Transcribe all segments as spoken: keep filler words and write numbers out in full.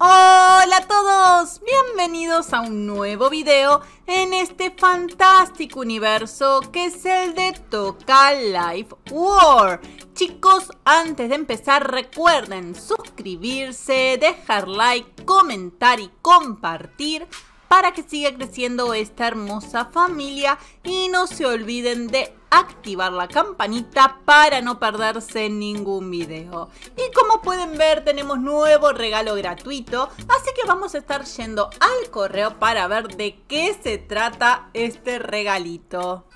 Hola a todos, bienvenidos a un nuevo video en este fantástico universo que es el de Toca Life World. Chicos, antes de empezar recuerden suscribirse, dejar like, comentar y compartir para que siga creciendo esta hermosa familia y no se olviden de activar la campanita para no perderse ningún video. Y como pueden ver tenemos nuevo regalo gratuito, así que vamos a estar yendo al correo para ver de qué se trata este regalito.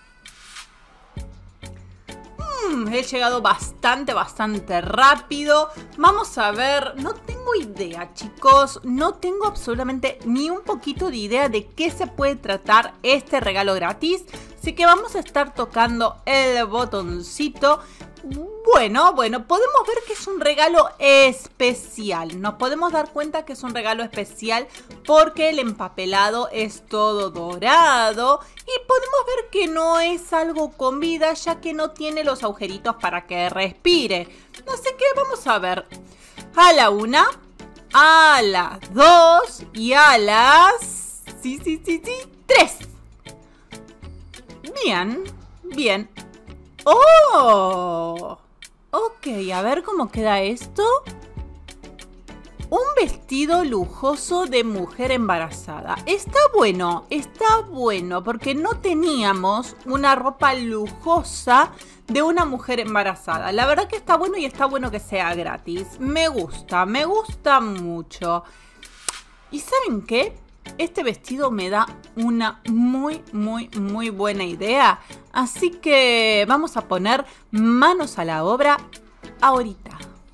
Hmm, he llegado bastante, bastante rápido. Vamos a ver, no tengo idea chicos, no tengo absolutamente ni un poquito de idea de qué se puede tratar este regalo gratis. Así que vamos a estar tocando el botoncito. Bueno, bueno, podemos ver que es un regalo especial. Nos podemos dar cuenta que es un regalo especial porque el empapelado es todo dorado. Y podemos ver que no es algo con vida ya que no tiene los agujeritos para que respire. Así que vamos a ver. A la una, a las dos y a las... Sí, sí, sí, sí, tres. Bien, bien. ¡Oh! Ok, a ver cómo queda esto. Un vestido lujoso de mujer embarazada. Está bueno, está bueno, porque no teníamos una ropa lujosa de una mujer embarazada. La verdad que está bueno y está bueno que sea gratis. Me gusta, me gusta mucho. ¿Y saben qué? Este vestido me da una muy, muy, muy buena idea. Así que vamos a poner manos a la obra ahorita.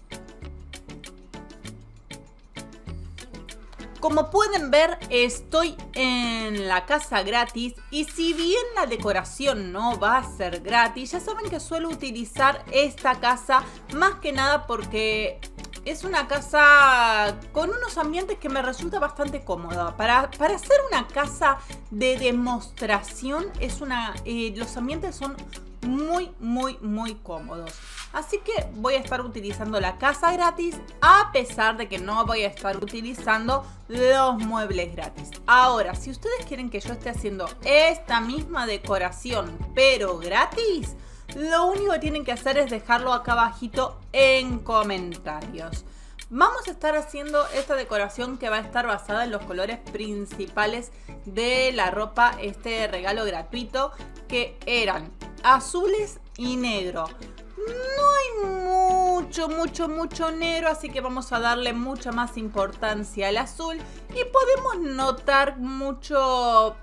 Como pueden ver, estoy en la casa gratis y si bien la decoración no va a ser gratis, ya saben que suelo utilizar esta casa más que nada porque es una casa con unos ambientes que me resulta bastante cómoda. Para, para hacer una casa de demostración, es una, eh, los ambientes son muy, muy, muy cómodos. Así que voy a estar utilizando la casa gratis, a pesar de que no voy a estar utilizando los muebles gratis. Ahora, si ustedes quieren que yo esté haciendo esta misma decoración, pero gratis, lo único que tienen que hacer es dejarlo acá abajito en comentarios. Vamos a estar haciendo esta decoración que va a estar basada en los colores principales de la ropa, este regalo gratuito, que eran azules y negro. No hay mucho, mucho, mucho negro, así que vamos a darle mucha más importancia al azul. Y podemos notar mucho...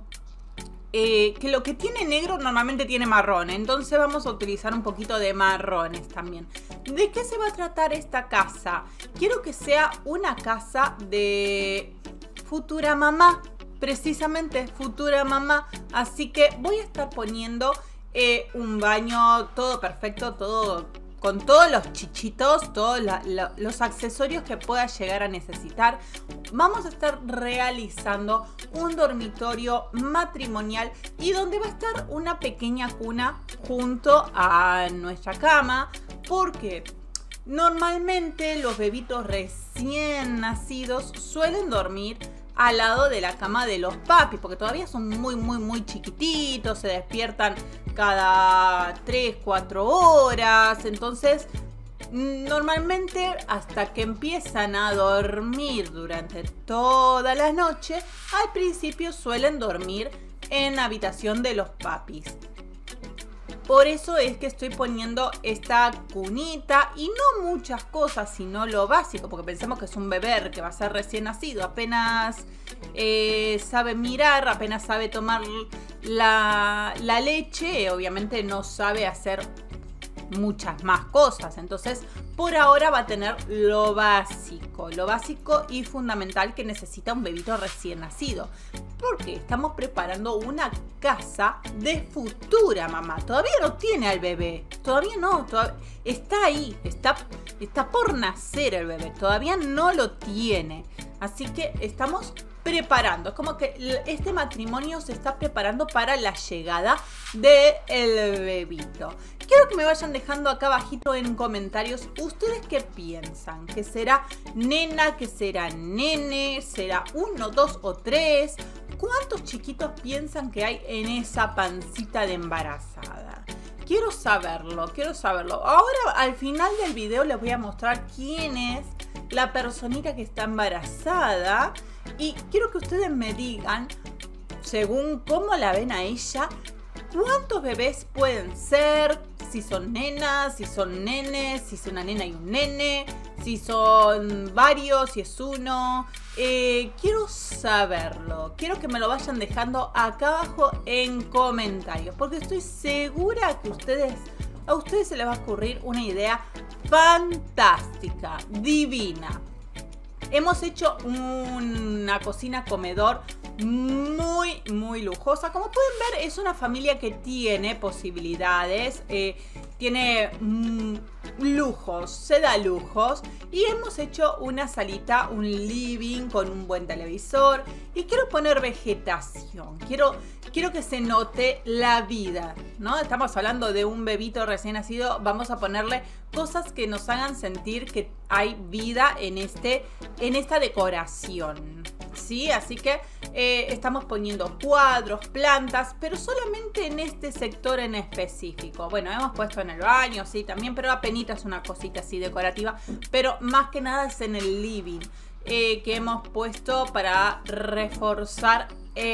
Eh, que lo que tiene negro normalmente tiene marrón, entonces vamos a utilizar un poquito de marrones también. ¿De qué se va a tratar esta casa? Quiero que sea una casa de futura mamá, precisamente futura mamá, así que voy a estar poniendo eh, un baño todo perfecto, todo con todos los chichitos, todos la, la, los accesorios que pueda llegar a necesitar. Vamos a estar realizando un dormitorio matrimonial y donde va a estar una pequeña cuna junto a nuestra cama, porque normalmente los bebitos recién nacidos suelen dormir al lado de la cama de los papis, porque todavía son muy, muy, muy chiquititos, se despiertan cada tres, cuatro horas, entonces normalmente hasta que empiezan a dormir durante toda la noche, al principio suelen dormir en la habitación de los papis. Por eso es que estoy poniendo esta cunita y no muchas cosas, sino lo básico, porque pensamos que es un bebé que va a ser recién nacido, apenas eh, sabe mirar, apenas sabe tomar la, la leche, obviamente no sabe hacer muchas más cosas. Entonces por ahora va a tener lo básico, lo básico y fundamental que necesita un bebito recién nacido, porque estamos preparando una casa de futura mamá. Todavía no tiene al bebé, todavía no, todavía está ahí, está, está por nacer el bebé, todavía no lo tiene, así que estamos preparando, es como que este matrimonio se está preparando para la llegada del bebito. quiero que me vayan dejando acá abajito en comentarios ustedes qué piensan, que será nena, que será nene, será uno, dos o tres. ¿Cuántos chiquitos piensan que hay en esa pancita de embarazada? Quiero saberlo, quiero saberlo. Ahora al final del video les voy a mostrar quién es la personita que está embarazada y quiero que ustedes me digan, según cómo la ven a ella, ¿cuántos bebés pueden ser? Si son nenas, si son nenes, si es una nena y un nene, si son varios, si es uno. Eh, quiero saberlo. Quiero que me lo vayan dejando acá abajo en comentarios. Porque estoy segura que ustedes, a ustedes se les va a ocurrir una idea fantástica, divina. Hemos hecho una cocina comedor muy, muy lujosa. Como pueden ver, es una familia que tiene posibilidades, eh, tiene mm, lujos, se da lujos. Y hemos hecho una salita, un living con un buen televisor. Y quiero poner vegetación, quiero, quiero que se note la vida, ¿no? Estamos hablando de un bebito recién nacido, vamos a ponerle cosas que nos hagan sentir que hay vida en, este, en esta decoración, ¿sí? Así que eh, estamos poniendo cuadros, plantas, pero solamente en este sector en específico. Bueno, hemos puesto en el baño, sí, también, pero apenitas una cosita así decorativa, pero más que nada es en el living. Eh, que hemos puesto para reforzar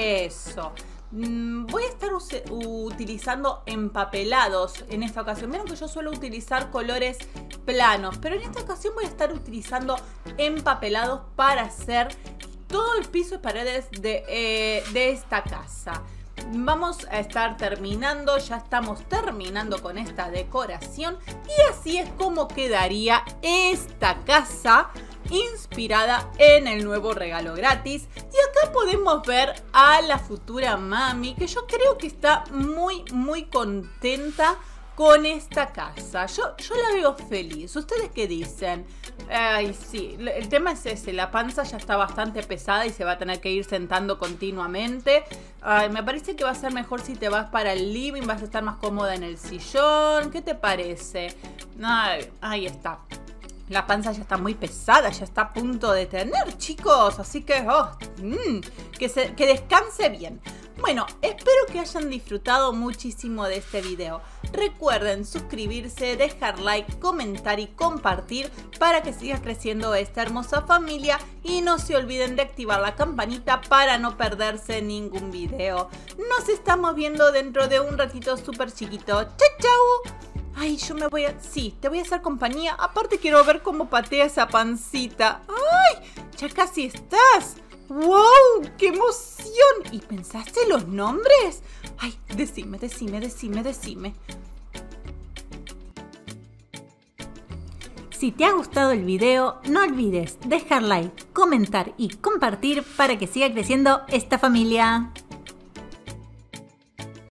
eso. Mm, voy a estar utilizando empapelados en esta ocasión. Vieron que yo suelo utilizar colores planos, pero en esta ocasión voy a estar utilizando empapelados para hacer todo el piso y paredes de, eh, de esta casa. Vamos a estar terminando, ya estamos terminando con esta decoración y así es como quedaría esta casa inspirada en el nuevo regalo gratis. Y acá podemos ver a la futura mami, que yo creo que está muy muy contenta con esta casa. Yo, yo la veo feliz. ¿Ustedes qué dicen? Ay, sí, el tema es ese, la panza ya está bastante pesada y se va a tener que ir sentando continuamente. Ay, me parece que va a ser mejor si te vas para el living, vas a estar más cómoda en el sillón. ¿Qué te parece? Ay, ahí está. La panza ya está muy pesada, ya está a punto de tener, chicos. Así que, oh, mmm, que, se, que descanse bien. Bueno, espero que hayan disfrutado muchísimo de este video. Recuerden suscribirse, dejar like, comentar y compartir para que siga creciendo esta hermosa familia. Y no se olviden de activar la campanita para no perderse ningún video. Nos estamos viendo dentro de un ratito súper chiquito. ¡Chau, chau! Ay, yo me voy a... Sí, te voy a hacer compañía. Aparte quiero ver cómo patea esa pancita. ¡Ay! Ya casi estás. ¡Wow! ¡Qué emoción! ¿Y pensaste los nombres? Ay, decime, decime, decime, decime. Si te ha gustado el video, no olvides dejar like, comentar y compartir para que siga creciendo esta familia.